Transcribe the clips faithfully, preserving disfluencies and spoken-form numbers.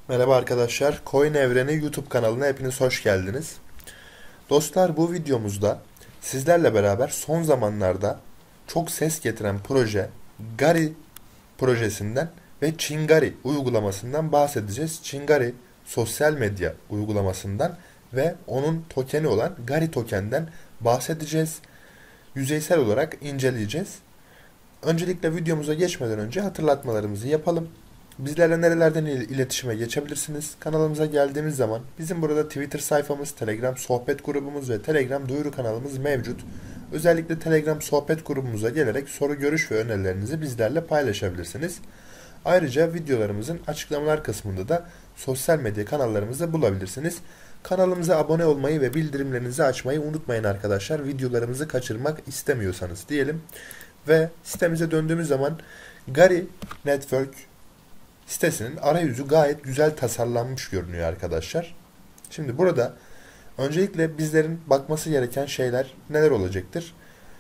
Merhaba arkadaşlar, Coin Evreni YouTube kanalına hepiniz hoş geldiniz. Dostlar, bu videomuzda sizlerle beraber son zamanlarda çok ses getiren proje Gari projesinden ve Chingari uygulamasından bahsedeceğiz. Chingari sosyal medya uygulamasından ve onun tokeni olan Gari tokenden bahsedeceğiz. Yüzeysel olarak inceleyeceğiz. Öncelikle videomuza geçmeden önce hatırlatmalarımızı yapalım. Bizlerle nerelerden iletişime geçebilirsiniz? Kanalımıza geldiğimiz zaman bizim burada Twitter sayfamız, Telegram sohbet grubumuz ve Telegram duyuru kanalımız mevcut. Özellikle Telegram sohbet grubumuza gelerek soru, görüş ve önerilerinizi bizlerle paylaşabilirsiniz. Ayrıca videolarımızın açıklamalar kısmında da sosyal medya kanallarımızı bulabilirsiniz. Kanalımıza abone olmayı ve bildirimlerinizi açmayı unutmayın arkadaşlar. Videolarımızı kaçırmak istemiyorsanız diyelim. Ve sitemize döndüğümüz zaman Gari Network sitesinin arayüzü gayet güzel tasarlanmış görünüyor arkadaşlar. Şimdi burada öncelikle bizlerin bakması gereken şeyler neler olacaktır?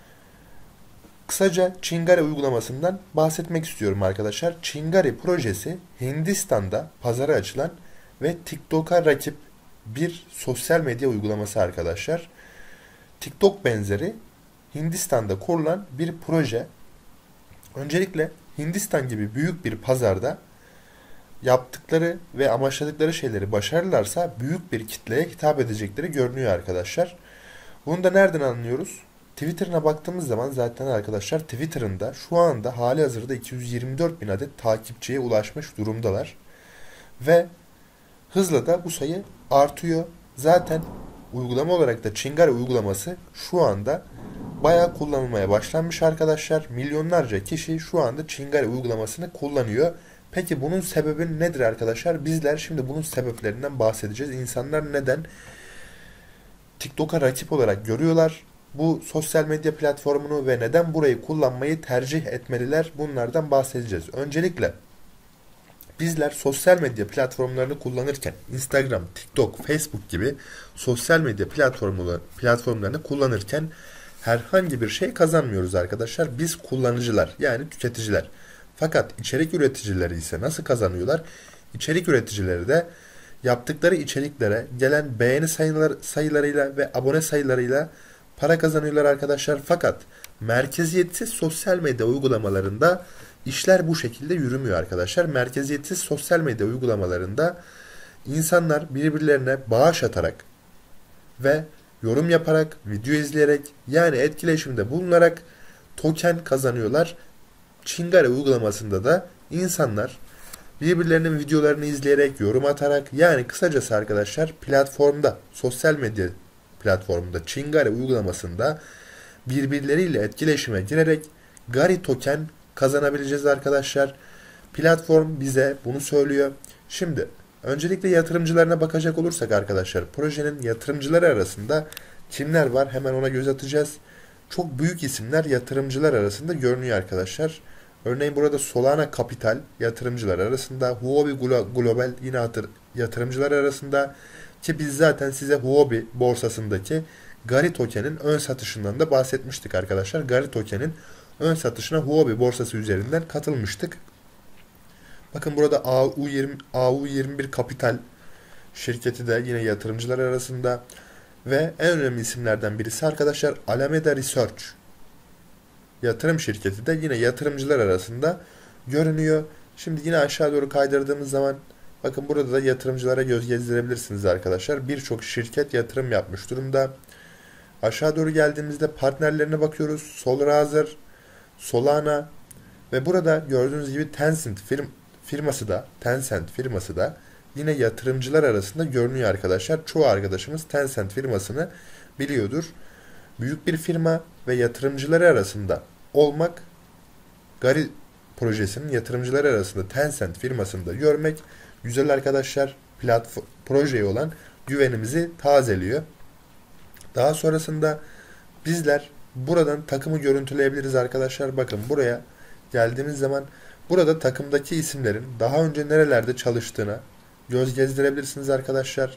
Kısaca Chingari uygulamasından bahsetmek istiyorum arkadaşlar. Chingari projesi Hindistan'da pazara açılan ve TikTok'a rakip bir sosyal medya uygulaması arkadaşlar. TikTok benzeri Hindistan'da kurulan bir proje. Öncelikle Hindistan gibi büyük bir pazarda yaptıkları ve amaçladıkları şeyleri başarırlarsa büyük bir kitleye hitap edecekleri görünüyor arkadaşlar. Bunu da nereden anlıyoruz? Twitter'ına baktığımız zaman zaten arkadaşlar Twitter'ın da şu anda hali hazırda iki yüz yirmi dört bin adet takipçiye ulaşmış durumdalar. Ve hızla da bu sayı artıyor. Zaten uygulama olarak da Chingari uygulaması şu anda bayağı kullanılmaya başlanmış arkadaşlar. Milyonlarca kişi şu anda Chingari uygulamasını kullanıyor. Peki bunun sebebi nedir arkadaşlar? Bizler şimdi bunun sebeplerinden bahsedeceğiz. İnsanlar neden TikTok'a rakip olarak görüyorlar bu sosyal medya platformunu ve neden burayı kullanmayı tercih etmeliler? Bunlardan bahsedeceğiz. Öncelikle bizler sosyal medya platformlarını kullanırken Instagram, TikTok, Facebook gibi sosyal medya platformlarını kullanırken herhangi bir şey kazanmıyoruz arkadaşlar. Biz kullanıcılar yani tüketiciler. Fakat içerik üreticileri ise nasıl kazanıyorlar? İçerik üreticileri de yaptıkları içeriklere gelen beğeni sayıları, sayılarıyla ve abone sayılarıyla para kazanıyorlar arkadaşlar. Fakat merkeziyetsiz sosyal medya uygulamalarında işler bu şekilde yürümüyor arkadaşlar. Merkeziyetsiz sosyal medya uygulamalarında insanlar birbirlerine bağış atarak ve yorum yaparak, video izleyerek yani etkileşimde bulunarak token kazanıyorlar. Chingari uygulamasında da insanlar birbirlerinin videolarını izleyerek, yorum atarak yani kısacası arkadaşlar platformda, sosyal medya platformunda Chingari uygulamasında birbirleriyle etkileşime girerek Gari token kazanabileceğiz arkadaşlar. Platform bize bunu söylüyor. Şimdi öncelikle yatırımcılarına bakacak olursak arkadaşlar projenin yatırımcıları arasında kimler var hemen ona göz atacağız. Çok büyük isimler yatırımcılar arasında görünüyor arkadaşlar. Örneğin burada Solana Capital yatırımcılar arasında, Huobi Global yine yatırımcılar arasında ki biz zaten size Huobi borsasındaki Gari token'in ön satışından da bahsetmiştik arkadaşlar. Gari token'in ön satışına Huobi borsası üzerinden katılmıştık. Bakın burada A U yirmi, A U yirmi bir Capital şirketi de yine yatırımcılar arasında ve en önemli isimlerden birisi arkadaşlar Alameda Research yatırım şirketi de yine yatırımcılar arasında görünüyor. Şimdi yine aşağı doğru kaydırdığımız zaman bakın burada da yatırımcılara göz gezdirebilirsiniz arkadaşlar. Birçok şirket yatırım yapmış durumda. Aşağı doğru geldiğimizde partnerlerine bakıyoruz. Solrazer, Solana ve burada gördüğünüz gibi Tencent firm, firması da Tencent firması da yine yatırımcılar arasında görünüyor arkadaşlar. Çoğu arkadaşımız Tencent firmasını biliyordur. Büyük bir firma ve yatırımcıları arasında olmak, Gari projesinin yatırımcıları arasında Tencent firmasını da görmek güzel arkadaşlar. Platform, projeye olan güvenimizi tazeliyor. Daha sonrasında bizler buradan takımı görüntüleyebiliriz arkadaşlar. Bakın buraya geldiğimiz zaman burada takımdaki isimlerin daha önce nerelerde çalıştığına göz gezdirebilirsiniz arkadaşlar.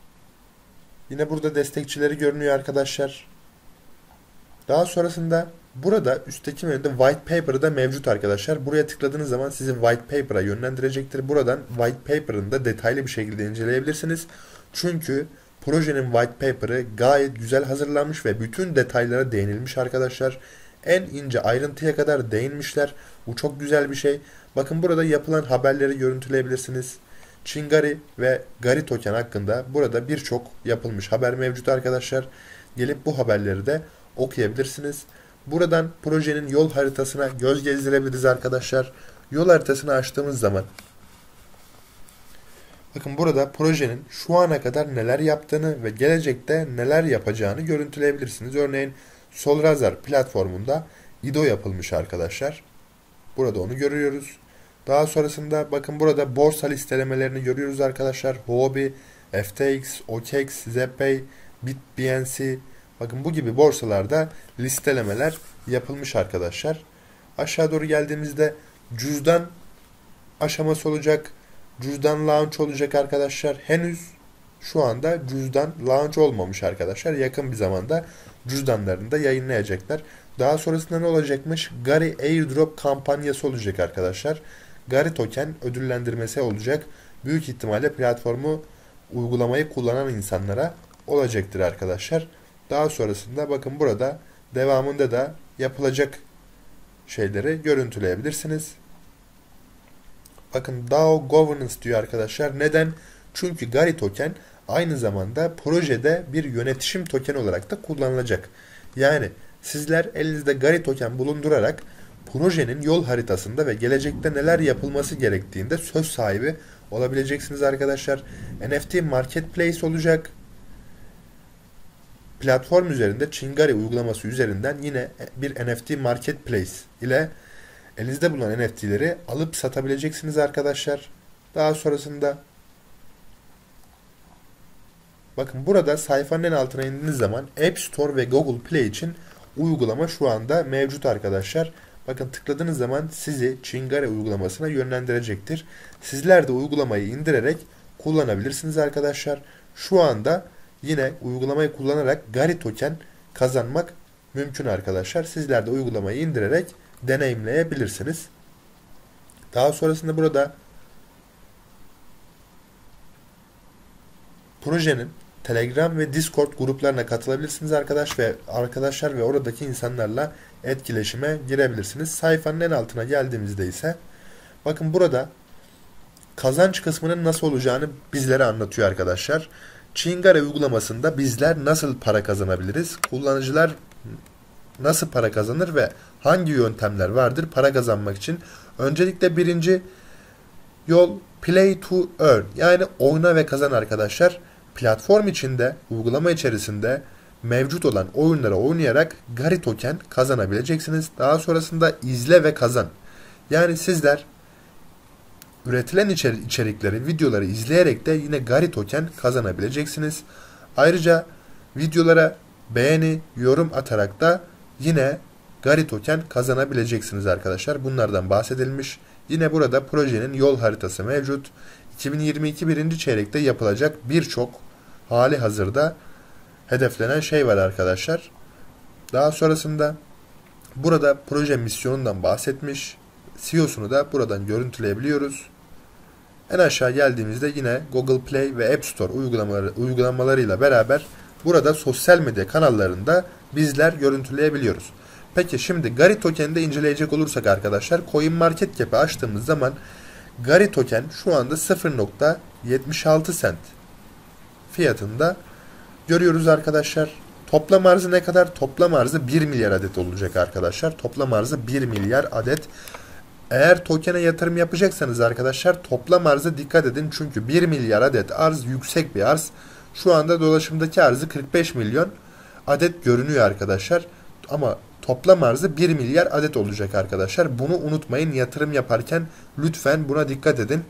Yine burada destekçileri görünüyor arkadaşlar. Daha sonrasında Burada üstteki menüde White Paper'ı da mevcut arkadaşlar. Buraya tıkladığınız zaman sizi White Paper'a yönlendirecektir. Buradan White Paper'ın da detaylı bir şekilde inceleyebilirsiniz. Çünkü projenin White Paper'ı gayet güzel hazırlanmış ve bütün detaylara değinilmiş arkadaşlar. En ince ayrıntıya kadar değinmişler. Bu çok güzel bir şey. Bakın burada yapılan haberleri görüntüleyebilirsiniz. Chingari ve Gari Token hakkında burada birçok yapılmış haber mevcut arkadaşlar. Gelip bu haberleri de okuyabilirsiniz. Buradan projenin yol haritasına göz gezdirebiliriz arkadaşlar. Yol haritasını açtığımız zaman bakın burada projenin şu ana kadar neler yaptığını ve gelecekte neler yapacağını görüntüleyebilirsiniz. Örneğin Solrazar platformunda I D O yapılmış arkadaşlar. Burada onu görüyoruz. Daha sonrasında bakın burada borsa listelemelerini görüyoruz arkadaşlar. Huobi, F T X, O K E X, Zepay, BitBNC. Bakın bu gibi borsalarda listelemeler yapılmış arkadaşlar. Aşağı doğru geldiğimizde cüzdan aşaması olacak. Cüzdan launch olacak arkadaşlar. Henüz şu anda cüzdan launch olmamış arkadaşlar. Yakın bir zamanda cüzdanlarını da yayınlayacaklar. Daha sonrasında ne olacakmış? Gari Airdrop kampanyası olacak arkadaşlar. Gari Token ödüllendirmesi olacak. Büyük ihtimalle platformu, uygulamayı kullanan insanlara olacaktır arkadaşlar. Daha sonrasında bakın burada devamında da yapılacak şeyleri görüntüleyebilirsiniz. Bakın D A O Governance diyor arkadaşlar. Neden? Çünkü Gari Token aynı zamanda projede bir yönetişim token olarak da kullanılacak. Yani sizler elinizde Gari Token bulundurarak projenin yol haritasında ve gelecekte neler yapılması gerektiğinde söz sahibi olabileceksiniz arkadaşlar. N F T Marketplace olacak. Platform üzerinde Chingari uygulaması üzerinden yine bir N F T Marketplace ile elinizde bulunan N F T'leri alıp satabileceksiniz arkadaşlar. Daha sonrasında bakın burada sayfanın en altına indiğiniz zaman App Store ve Google Play için uygulama şu anda mevcut arkadaşlar. Bakın tıkladığınız zaman sizi Chingari uygulamasına yönlendirecektir. Sizler de uygulamayı indirerek kullanabilirsiniz arkadaşlar. Şu anda yine uygulamayı kullanarak Gari Token kazanmak mümkün arkadaşlar. Sizler de uygulamayı indirerek deneyimleyebilirsiniz. Daha sonrasında burada projenin Telegram ve Discord gruplarına katılabilirsiniz arkadaş ve arkadaşlar ve oradaki insanlarla etkileşime girebilirsiniz. Sayfanın en altına geldiğimizde ise bakın burada kazanç kısmının nasıl olacağını bizlere anlatıyor arkadaşlar. Chingari uygulamasında bizler nasıl para kazanabiliriz? Kullanıcılar nasıl para kazanır ve hangi yöntemler vardır para kazanmak için? Öncelikle birinci yol Play to Earn, yani oyna ve kazan arkadaşlar. Platform içinde, uygulama içerisinde mevcut olan oyunlara oynayarak Gari Token kazanabileceksiniz. Daha sonrasında izle ve kazan. Yani sizler üretilen içerikleri, videoları izleyerek de yine Gari Token kazanabileceksiniz. Ayrıca videolara beğeni, yorum atarak da yine Gari Token kazanabileceksiniz arkadaşlar. Bunlardan bahsedilmiş. Yine burada projenin yol haritası mevcut. iki bin yirmi iki birinci çeyrekte yapılacak birçok hali hazırda hedeflenen şey var arkadaşlar. Daha sonrasında burada proje misyonundan bahsetmiş. C E O'sunu da buradan görüntüleyebiliyoruz. En aşağı geldiğimizde yine Google Play ve App Store uygulamaları, uygulamalarıyla beraber burada sosyal medya kanallarında bizler görüntüleyebiliyoruz. Peki şimdi Gari Token'de inceleyecek olursak arkadaşlar, CoinMarketCap'i açtığımız zaman Gari Token şu anda sıfır nokta yetmiş altı sent fiyatında görüyoruz arkadaşlar. Toplam arzı ne kadar? Toplam arzı bir milyar adet olacak arkadaşlar. Toplam arzı bir milyar adet. Eğer token'e yatırım yapacaksanız arkadaşlar toplam arza dikkat edin. Çünkü bir milyar adet arz yüksek bir arz. Şu anda dolaşımdaki arzı kırk beş milyon adet görünüyor arkadaşlar. Ama toplam arzı bir milyar adet olacak arkadaşlar. Bunu unutmayın, yatırım yaparken lütfen buna dikkat edin.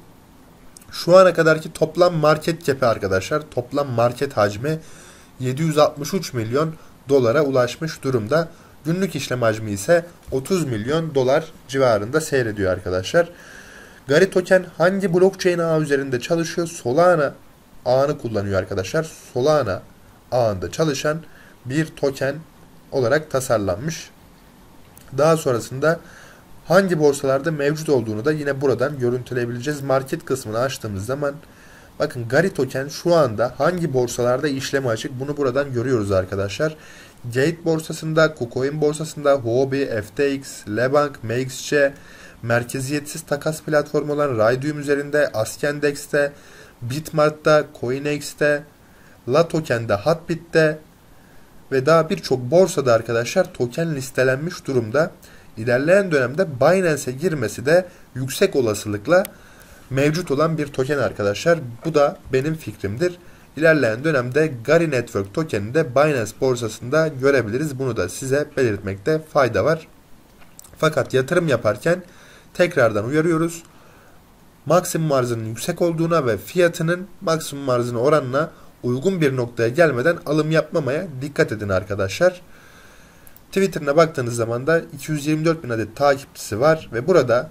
Şu ana kadarki toplam market cap'i arkadaşlar, toplam market hacmi yedi yüz altmış üç milyon dolara ulaşmış durumda. Günlük işlem hacmi ise otuz milyon dolar civarında seyrediyor arkadaşlar. Gari Token hangi blockchain ağı üzerinde çalışıyor? Solana ağını kullanıyor arkadaşlar. Solana ağında çalışan bir token olarak tasarlanmış. Daha sonrasında hangi borsalarda mevcut olduğunu da yine buradan görüntüleyebileceğiz. Market kısmını açtığımız zaman bakın Gari Token şu anda hangi borsalarda işlemi açık bunu buradan görüyoruz arkadaşlar. Gate borsasında, KuCoin borsasında, Huobi, F T X, Lebank, M X C, merkeziyetsiz takas platformu olan Raydium üzerinde, Askendex'te, Bitmart'ta, CoinEx'te, La Token'de, Hatbit'te ve daha birçok borsada arkadaşlar token listelenmiş durumda. İlerleyen dönemde Binance'e girmesi de yüksek olasılıkla mevcut olan bir token arkadaşlar. Bu da benim fikrimdir. İlerleyen dönemde Gari Network tokenini de Binance borsasında görebiliriz. Bunu da size belirtmekte fayda var. Fakat yatırım yaparken tekrardan uyarıyoruz. Maksimum arzının yüksek olduğuna ve fiyatının maksimum arzına oranına uygun bir noktaya gelmeden alım yapmamaya dikkat edin arkadaşlar. Twitter'ına baktığınız zaman da iki yüz yirmi dört bin adet takipçisi var ve burada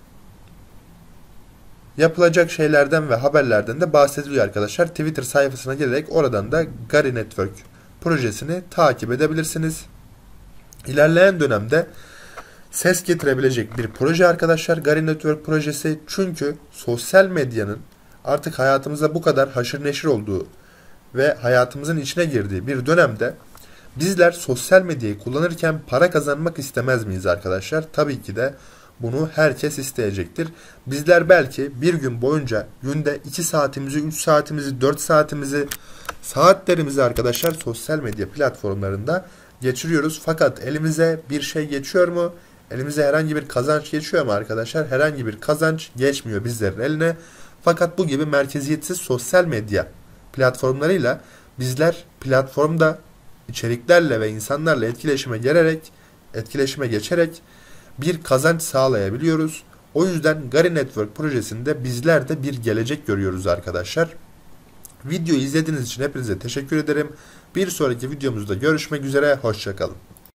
yapılacak şeylerden ve haberlerden de bahsediliyor arkadaşlar. Twitter sayfasına gelerek oradan da Gari Network projesini takip edebilirsiniz. İlerleyen dönemde ses getirebilecek bir proje arkadaşlar Gari Network projesi. Çünkü sosyal medyanın artık hayatımıza bu kadar haşır neşir olduğu ve hayatımızın içine girdiği bir dönemde bizler sosyal medyayı kullanırken para kazanmak istemez miyiz arkadaşlar? Tabii ki de bunu herkes isteyecektir. Bizler belki bir gün boyunca günde iki saatimizi, üç saatimizi, dört saatimizi, saatlerimizi arkadaşlar sosyal medya platformlarında geçiriyoruz. Fakat elimize bir şey geçiyor mu? Elimize herhangi bir kazanç geçiyor mu arkadaşlar? Herhangi bir kazanç geçmiyor bizlerin eline. Fakat bu gibi merkeziyetsiz sosyal medya platformlarıyla bizler platformda içeriklerle ve insanlarla etkileşime gelerek, etkileşime geçerek bir kazanç sağlayabiliyoruz. O yüzden Gari Network projesinde bizler de bir gelecek görüyoruz arkadaşlar. Videoyu izlediğiniz için hepinize teşekkür ederim. Bir sonraki videomuzda görüşmek üzere. Hoşça kalın.